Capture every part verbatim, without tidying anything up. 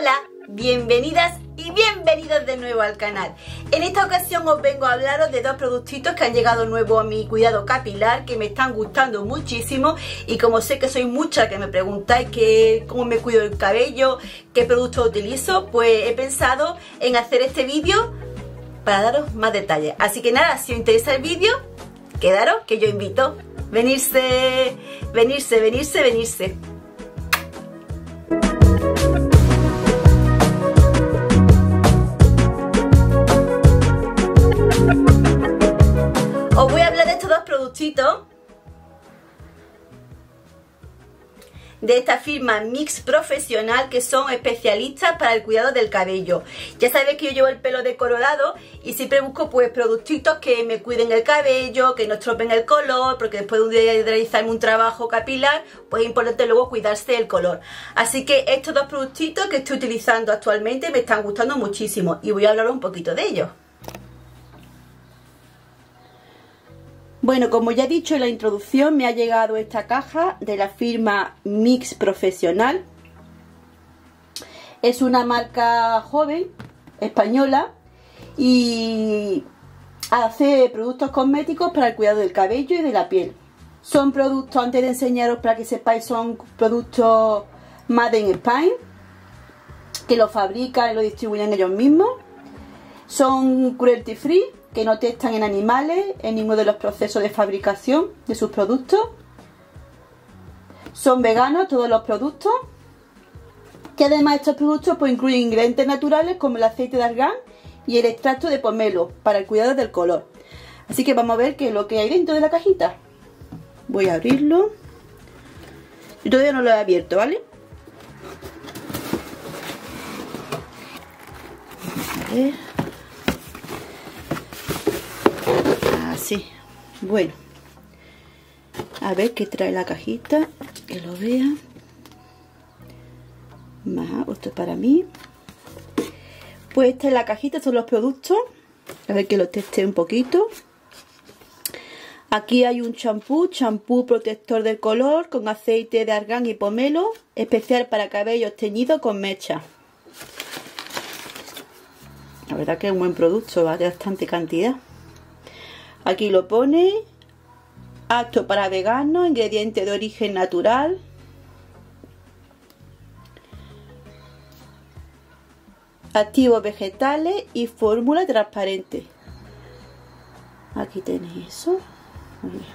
Hola, bienvenidas y bienvenidos de nuevo al canal. En esta ocasión os vengo a hablaros de dos productitos que han llegado nuevos a mi cuidado capilar, que me están gustando muchísimo. Y como sé que sois muchas que me preguntáis que, cómo me cuido el cabello, qué productos utilizo, pues he pensado en hacer este vídeo para daros más detalles. Así que nada, si os interesa el vídeo, quedaros que yo invito. Venirse, venirse, venirse, venirse. Os voy a hablar de estos dos productitos de esta firma Mix Profesional, que son especialistas para el cuidado del cabello. Ya sabéis que yo llevo el pelo decolorado y siempre busco pues productitos que me cuiden el cabello, que no estropeen el color, porque después de un día de realizarme un trabajo capilar, pues es importante luego cuidarse el color. Así que estos dos productitos que estoy utilizando actualmente me están gustando muchísimo y voy a hablaros un poquito de ellos. Bueno, como ya he dicho en la introducción, me ha llegado esta caja de la firma Mix Profesional. Es una marca joven, española, y hace productos cosméticos para el cuidado del cabello y de la piel. Son productos, antes de enseñaros para que sepáis, son productos Made in Spain, que los fabrican y los distribuyen ellos mismos. Son cruelty free, que no testan en animales en ninguno de los procesos de fabricación de sus productos. Son veganos todos los productos. Que además estos productos pues incluyen ingredientes naturales como el aceite de argán y el extracto de pomelo para el cuidado del color. Así que vamos a ver qué es lo que hay dentro de la cajita. Voy a abrirlo. Yo todavía no lo he abierto, ¿vale? A ver. Así. Bueno. A ver qué trae la cajita. Que lo vean. Más, esto es para mí. Pues esta es la cajita, son los productos. A ver que lo teste un poquito. Aquí hay un champú, champú protector del color con aceite de argán y pomelo, especial para cabellos teñidos con mecha. La verdad que es un buen producto, va de bastante cantidad. Aquí lo pone, apto para veganos, ingrediente de origen natural. Activos vegetales y fórmula transparente. Aquí tenéis eso. Muy bien.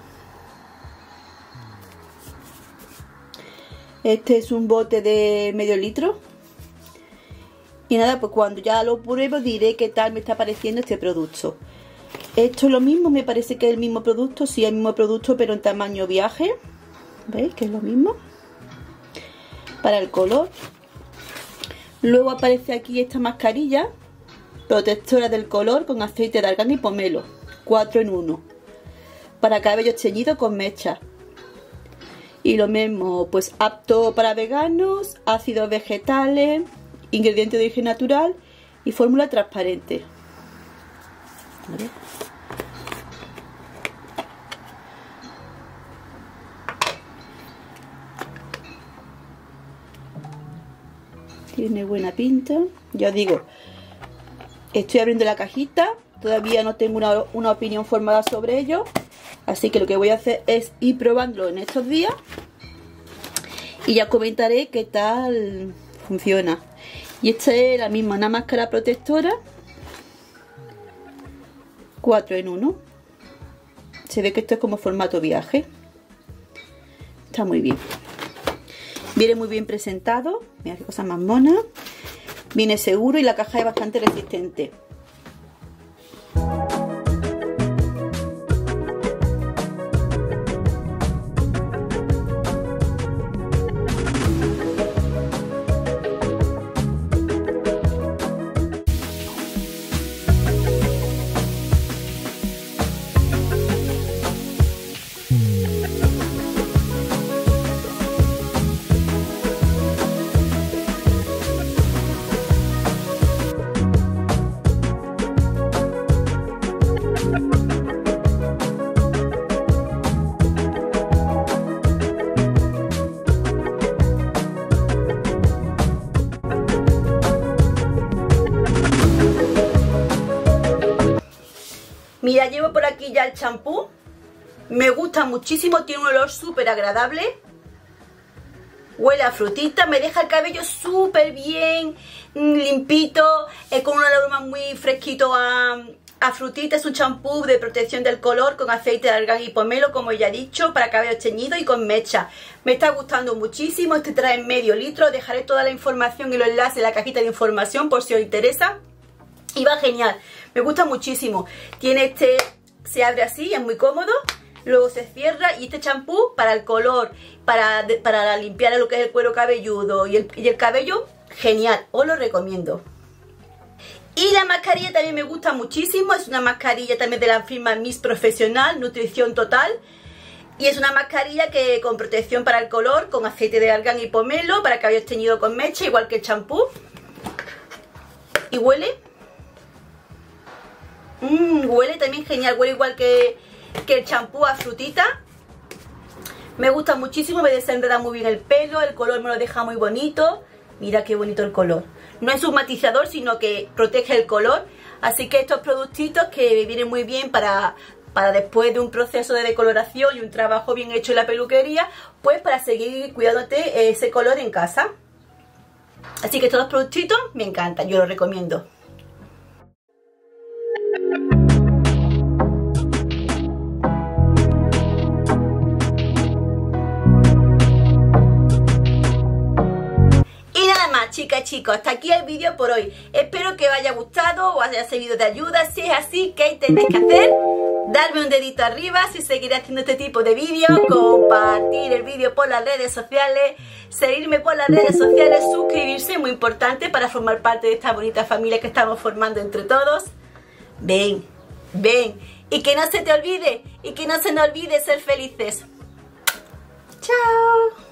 Este es un bote de medio litro. Y nada, pues cuando ya lo pruebo diré qué tal me está pareciendo este producto. Esto es lo mismo, me parece que es el mismo producto. Sí, es el mismo producto, pero en tamaño viaje. ¿Veis que es lo mismo? Para el color. Luego aparece aquí esta mascarilla protectora del color con aceite de argán y pomelo, cuatro en uno, para cabellos teñidos con mecha. Y lo mismo, pues apto para veganos, ácidos vegetales, ingredientes de origen natural y fórmula transparente. A ver. Tiene buena pinta. Ya os digo, estoy abriendo la cajita. Todavía no tengo una, una opinión formada sobre ello. Así que lo que voy a hacer es ir probándolo en estos días. Y ya comentaré qué tal funciona. Y esta es la misma, una máscara protectora. cuatro en uno. Se ve que esto es como formato viaje. Está muy bien. Viene muy bien presentado. Mira qué cosa más mona. Viene seguro y la caja es bastante resistente. Mira, llevo por aquí ya el champú. Me gusta muchísimo, tiene un olor súper agradable. Huele a frutita, me deja el cabello súper bien, limpito, eh, con un aroma muy fresquito a, a frutita. Es un champú de protección del color con aceite de argán y pomelo, como ya he dicho, para cabello teñido y con mecha. Me está gustando muchísimo, este trae medio litro. Dejaré toda la información y los enlaces en la cajita de información por si os interesa. Y va genial, me gusta muchísimo. Tiene este, se abre así, es muy cómodo. Luego se cierra, y este champú para el color, para, para limpiar lo que es el cuero cabelludo y el, y el cabello, genial, os lo recomiendo. Y la mascarilla también me gusta muchísimo, es una mascarilla también de la firma Miss Profesional, Nutrición Total. Y es una mascarilla que con protección para el color, con aceite de argán y pomelo, para cabello teñido con mecha, igual que el champú. Y huele, mmm, huele también genial, huele igual que... que el champú a frutita. Me gusta muchísimo, me desenreda muy bien el pelo, el color me lo deja muy bonito. Mira qué bonito el color. No es un matizador, sino que protege el color. Así que estos productitos que vienen muy bien para, para después de un proceso de decoloración y un trabajo bien hecho en la peluquería, pues para seguir cuidándote ese color en casa. Así que estos productitos me encantan, yo los recomiendo. Chicas, chicos, hasta aquí el vídeo por hoy. Espero que os haya gustado o haya servido de ayuda. Si es así, ¿qué tenéis que hacer? Darme un dedito arriba si seguiré haciendo este tipo de vídeos, compartir el vídeo por las redes sociales, seguirme por las redes sociales, suscribirse, muy importante para formar parte de esta bonita familia que estamos formando entre todos. Ven, ven, y que no se te olvide, y que no se nos olvide ser felices. Chao.